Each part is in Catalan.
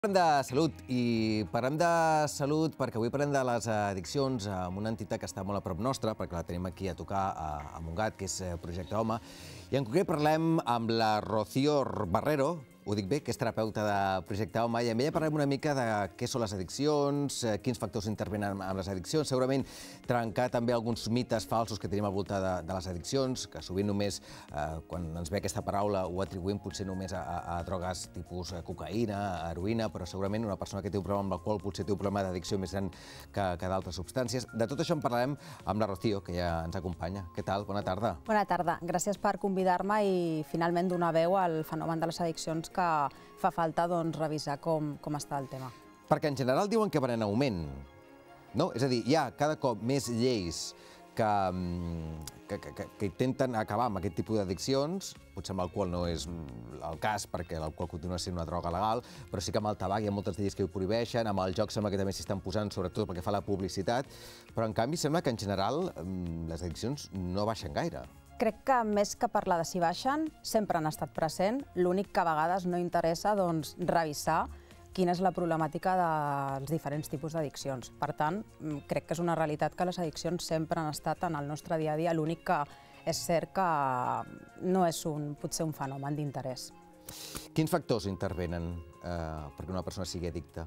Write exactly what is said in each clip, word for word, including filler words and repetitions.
Parlem de salut i parlem de salut perquè avui parlem de les addiccions amb una entitat que està molt a prop nostra, perquè la tenim aquí a tocar a Montgat, que és Projecte Home. I en concret parlem amb la Rocío Barrero, ho dic bé, que és terapeuta de Projecte Home, i amb ella parlem una mica de què són les addiccions, quins factors intervenen amb les addiccions, segurament trencar també alguns mites falsos que tenim al voltant de, de les addiccions, que sovint només, eh, quan ens ve aquesta paraula, ho atribuïm potser només a, a, a drogues tipus cocaïna, heroïna, però segurament una persona que té un problema amb l'alcohol potser té un problema d'addicció més gran que, que d'altres substàncies. De tot això en parlarem amb la Rocío, que ja ens acompanya. Què tal? Bona tarda. Bona tarda. Gràcies per convidar-me i finalment donar veu al fenomen de les addiccions que fa falta doncs, revisar com, com està el tema. Perquè en general diuen que van en augment, no? És a dir, hi ha cada cop més lleis que, que, que, que intenten acabar amb aquest tipus d'addiccions. Potser amb l'alcohol no és el cas, perquè l'alcohol continua sent una droga legal, però sí que amb el tabac hi ha moltes lleis que ho prohibeixen, amb el joc sembla que també s'hi estan posant, sobretot perquè fa la publicitat, però en canvi sembla que en general les addiccions no baixen gaire. Crec que més que parlar de si baixen, sempre han estat present, l'únic que a vegades no interessa doncs, revisar quina és la problemàtica dels diferents tipus d'addiccions. Per tant, crec que és una realitat que les addiccions sempre han estat en el nostre dia a dia, l'únic que és cert que no és un, potser un fenomen d'interès. Quins factors intervenen eh, perquè una persona sigui addicta?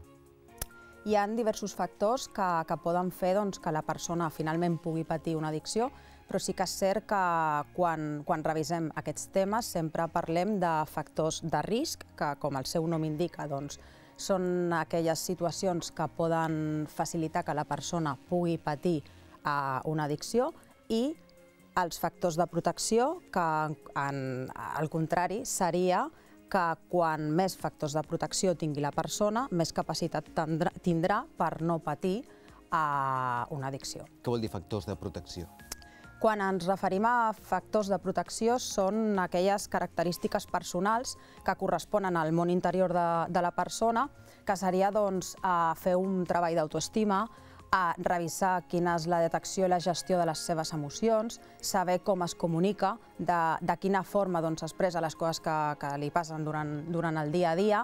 Hi ha diversos factors que, que poden fer doncs, que la persona finalment pugui patir una addicció, però sí que és cert que quan, quan revisem aquests temes sempre parlem de factors de risc, que com el seu nom indica, doncs, són aquelles situacions que poden facilitar que la persona pugui patir eh, una addicció, i els factors de protecció, que en, al contrari seria que quan més factors de protecció tingui la persona, més capacitat tindrà, tindrà per no patir eh, una addicció. Què vol dir factors de protecció? Quan ens referim a factors de protecció són aquelles característiques personals que corresponen al món interior de, de la persona, que seria doncs, a fer un treball d'autoestima, a revisar quina és la detecció i la gestió de les seves emocions, saber com es comunica, de, de quina forma doncs, expressa les coses que, que li passen durant, durant el dia a dia,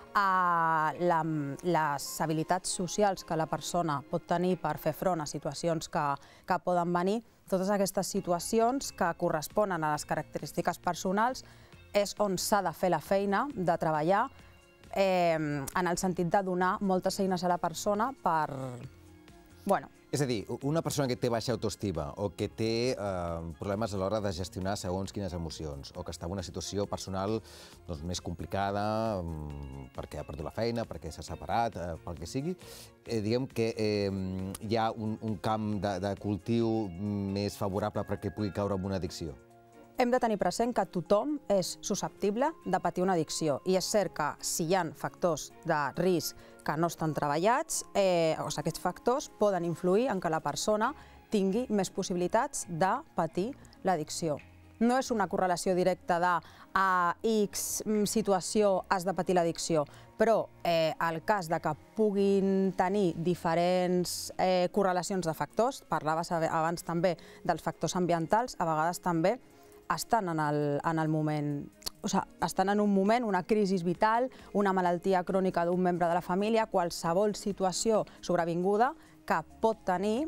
a la, les habilitats socials que la persona pot tenir per fer front a situacions que, que poden venir. Totes aquestes situacions que corresponen a les característiques personals és on s'ha de fer la feina, de treballar, eh, en el sentit de donar moltes eines a la persona per... Bueno, és a dir, una persona que té baixa autoestima o que té eh, problemes a l'hora de gestionar segons quines emocions o que està en una situació personal doncs, més complicada perquè ha perdut la feina, perquè s'ha separat, eh, pel que sigui, eh, diguem que eh, hi ha un, un camp de, de cultiu més favorable perquè pugui caure en una addicció. Hem de tenir present que tothom és susceptible de patir una addicció, i és cert que si hi ha factors de risc que no estan treballats, eh, doncs aquests factors poden influir en que la persona tingui més possibilitats de patir l'addicció. No és una correlació directa de a X situació has de patir l'addicció, però eh, el cas de que puguin tenir diferents eh, correlacions de factors, parlaves abans també dels factors ambientals, a vegades també estan en el, en el moment, o sigui, estan en un moment, una crisi vital, una malaltia crònica d'un membre de la família, qualsevol situació sobrevinguda que pot tenir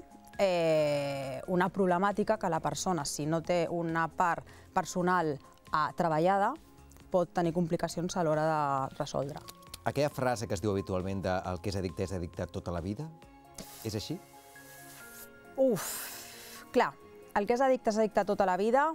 eh, una problemàtica que la persona, si no té una part personal eh, treballada, pot tenir complicacions a l'hora de resoldre. Aquella frase que es diu habitualment de el que és addicte és addicte tota la vida, és així? Uf, clar, el que és addicte és addicte tota la vida.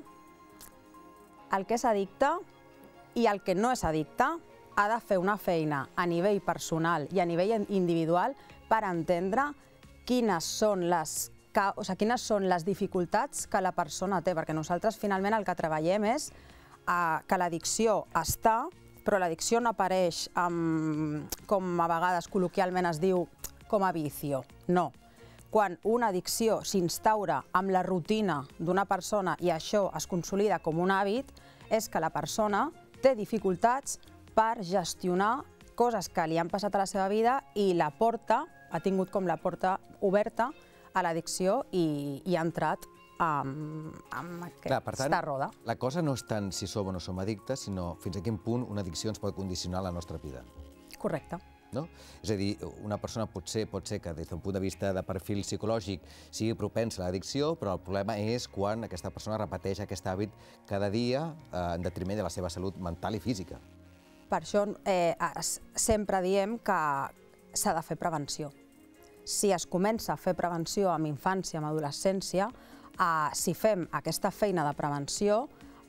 El que és addicte i el que no és addicte ha de fer una feina a nivell personal i a nivell individual per entendre quines són les, o sigui, quines són les dificultats que la persona té, perquè nosaltres finalment el que treballem és eh, que l'addicció està, però l'addicció no apareix, amb, com a vegades col·loquialment es diu, com a vicio. No. Quan una addicció s'instaura amb la rutina d'una persona i això es consolida com un hàbit, és que la persona té dificultats per gestionar coses que li han passat a la seva vida i la porta, ha tingut com la porta oberta a l'addicció i, i ha entrat amb, amb aquesta Clar, per tant, roda. La cosa no és tant si som o no som addictes, sinó fins a quin punt una addicció ens pot condicionar la nostra vida. Correcte. no? És a dir, una persona potser pot ser que des d'un punt de vista de perfil psicològic sigui propensa a l'addicció, però el problema és quan aquesta persona repeteix aquest hàbit cada dia en detriment de la seva salut mental i física. Per això eh, sempre diem que s'ha de fer prevenció. Si es comença a fer prevenció amb infància, amb adolescència, eh, si fem aquesta feina de prevenció,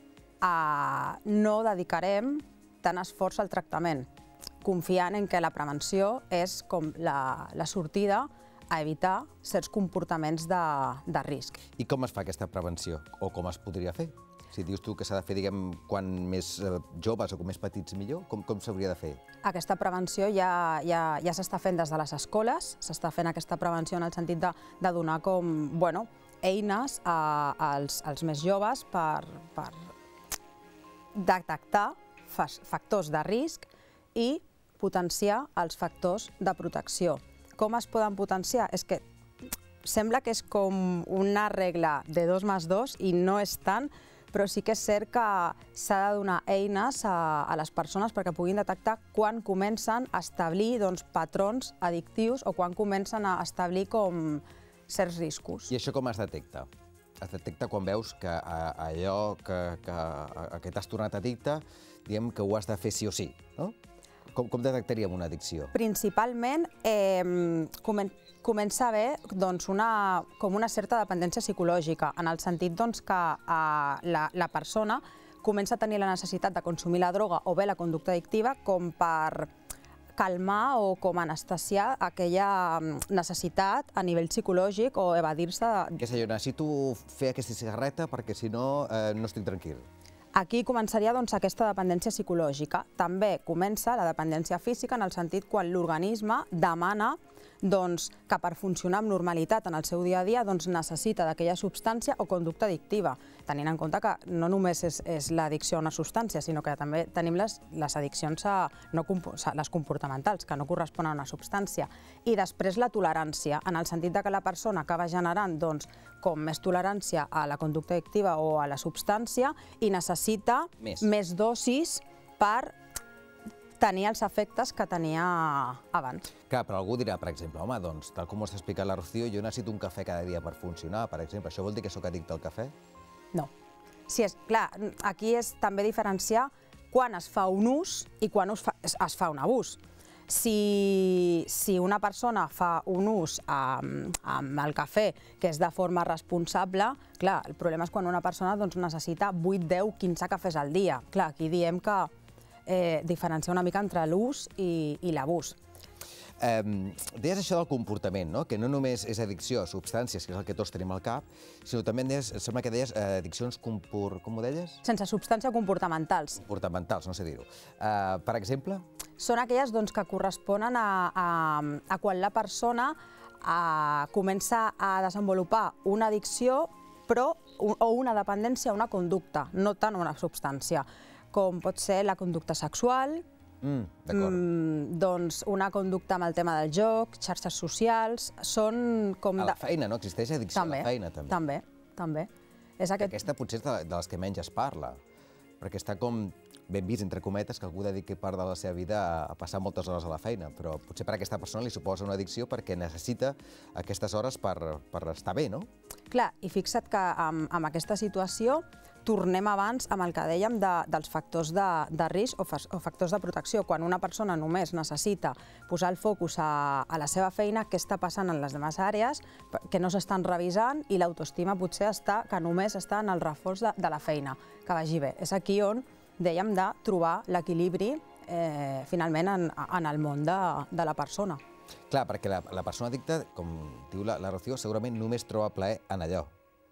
eh, no dedicarem tant esforç al tractament, confiant en que la prevenció és com la, la sortida a evitar certs comportaments de, de risc. I com es fa aquesta prevenció? O com es podria fer? Si dius tu que s'ha de fer, diguem, quan més eh, joves o com més petits millor, com, com s'hauria de fer? Aquesta prevenció ja, ja, ja s'està fent des de les escoles, s'està fent aquesta prevenció en el sentit de, de donar com, bueno, eines a, als, als més joves per, per detectar factors de risc i potenciar els factors de protecció. Com es poden potenciar? És que sembla que és com una regla de dos més dos i no és tant, però sí que és cert que s'ha de donar eines a, a les persones perquè puguin detectar quan comencen a establir doncs, patrons addictius o quan comencen a establir com certs riscos. I això com es detecta? Es detecta quan veus que a, allò que, que, a, que t'has tornat addicte, diguem que ho has de fer sí o sí, no? Com, com detectaríem una addicció? Principalment, eh, comen comença a haver doncs, una, com una certa dependència psicològica, en el sentit doncs, que eh, la, la persona comença a tenir la necessitat de consumir la droga o bé la conducta addictiva com per calmar o com anestesiar aquella necessitat a nivell psicològic o evadir-se. Què sé jo, necessito fer aquesta cigarreta perquè si no, eh, no estic tranquil. Aquí començaria doncs, aquesta dependència psicològica. També comença la dependència física en el sentit quan l'organisme demana doncs, que per funcionar amb normalitat en el seu dia a dia doncs, necessita d'aquella substància o conducta addictiva, tenint en compte que no només és, és l'addicció a una substància, sinó que també tenim les, les addiccions a, no, les comportamentals, que no corresponen a una substància. I després la tolerància, en el sentit de que la persona acaba generant doncs, com més tolerància a la conducta addictiva o a la substància i necessita més, més dosis per tenir els efectes que tenia abans. Clar, però algú dirà, per exemple, home, doncs, tal com ho està explicant la Rocío, jo necessito un cafè cada dia per funcionar, per exemple. Això vol dir que sóc addicte al cafè? No. Si és, clar, aquí és també diferenciar quan es fa un ús i quan es fa, es fa un abús. Si, si una persona fa un ús amb, amb el cafè que és de forma responsable, clar, el problema és quan una persona doncs, necessita vuit, deu, quinze cafès al dia. Clar, aquí diem que Eh, diferenciar una mica entre l'ús i, i l'abús. Eh, deies això del comportament, no? Que no només és addicció a substàncies, que és el que tots tenim al cap, sinó també deies, sembla que deies eh, addiccions compor... com ho deies? Sense substància, comportamentals. Comportamentals, no sé dir-ho. Eh, per exemple? Són aquelles doncs, que corresponen a, a, a quan la persona a, comença a desenvolupar una addicció però, o una dependència a una conducta, no tant a una substància, com pot ser la conducta sexual, mm, mm, doncs una conducta amb el tema del joc, xarxes socials, són com... A la feina, no? Existeix addicció també, a la feina, també. També, també. És aquest... Aquesta potser és de, de les que menys es parla, perquè està com ben vist, entre cometes, que algú dediqui part de la seva vida a, a passar moltes hores a la feina, però potser per a aquesta persona li suposa una addicció perquè necessita aquestes hores per, per estar bé, no? Clar, i fixa't que amb, amb aquesta situació tornem abans amb el que dèiem de, dels factors de, de risc o, fa, o factors de protecció. Quan una persona només necessita posar el focus a, a la seva feina, què està passant en les demás àrees que no s'estan revisant i l'autoestima potser està que només està en el reforç de, de la feina, que vagi bé. És aquí on dèiem de trobar l'equilibri eh, finalment en, en el món de, de la persona. Clar, perquè la, la persona addicta, com diu la, la Rocío, segurament només troba plaer en allò.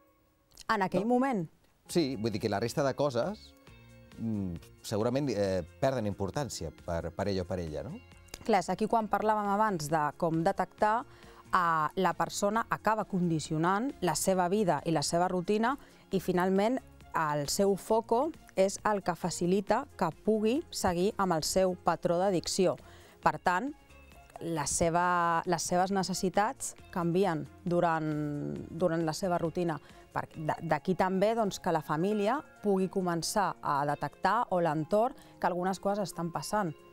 En aquell no? moment? Sí, vull dir que la resta de coses mm, segurament eh, perden importància per, per ell o per ella, no? Clar, és aquí quan parlàvem abans de com detectar eh, la persona acaba condicionant la seva vida i la seva rutina i finalment el seu foco és el que facilita que pugui seguir amb el seu patró d'addicció. Per tant, la seva, les seves necessitats canvien durant, durant la seva rutina. D'aquí també doncs, que la família pugui començar a detectar o l'entorn que algunes coses estan passant.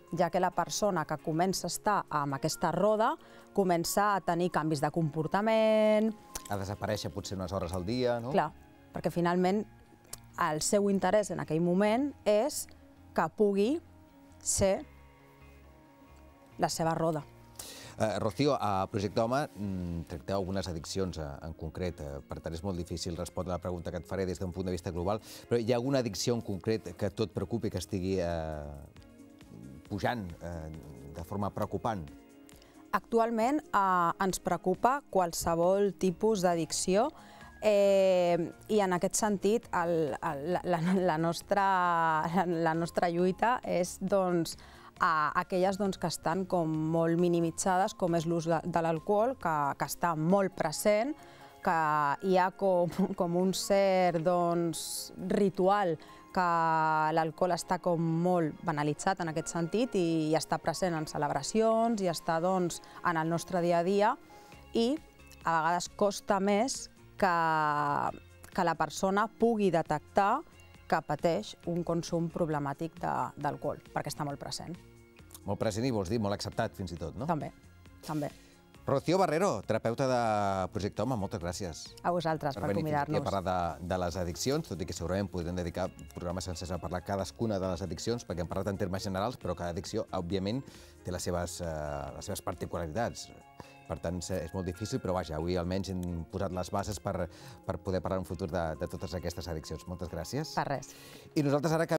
ja que la persona que comença a estar amb aquesta roda comença a tenir canvis de comportament. A desaparèixer potser unes hores al dia, no? Clar, perquè finalment el seu interès en aquell moment és que pugui ser la seva roda. Uh, Rocío, a Projecte Home mm, tracteu algunes addiccions uh, en concret, uh, per tant és molt difícil respondre a la pregunta que et faré des d'un punt de vista global, però hi ha alguna addicció en concret que tot preocupi, que estigui uh, pujant uh, de forma preocupant? Actualment eh, ens preocupa qualsevol tipus d'addicció eh, i en aquest sentit el, el, la, la, nostra, la, la nostra lluita és doncs, a aquelles doncs, que estan com molt minimitzades, com és l'ús de, de l'alcohol, que, que està molt present, que hi ha com, com un cert doncs, ritual que l'alcohol està com molt banalitzat en aquest sentit i, i està present en celebracions i està doncs, en el nostre dia a dia i a vegades costa més que, que la persona pugui detectar que pateix un consum problemàtic d'alcohol, perquè està molt present. Molt present i vols dir molt acceptat, fins i tot, no? També, també. Rocío Barrero, terapeuta de Projecte Home, moltes gràcies. A vosaltres per convidar-nos. Per venir aquí a parlar de, de les addiccions, tot i que segurament podrem dedicar programes sencers a parlar cadascuna de les addiccions, perquè hem parlat en termes generals, però cada addicció, òbviament, té les seves, eh, les seves particularitats. Per tant, és molt difícil, però vaja, avui almenys hem posat les bases per, per poder parlar en futur de, de totes aquestes addiccions. Moltes gràcies. Per res. I nosaltres ara